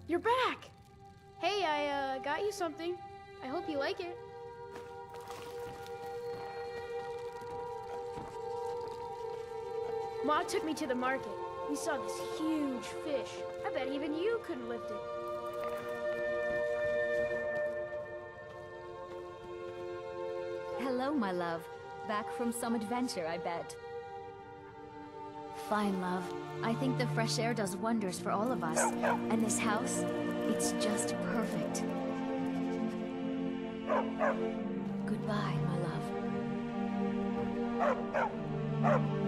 You're back! Hey, I got you something. I hope you like it. Ma took me to the market. We saw this huge fish. I bet even you couldn't lift it. Hello, my love. Back from some adventure, I bet. Fine, love. I think the fresh air does wonders for all of us. And this house, it's just perfect. Goodbye, my love.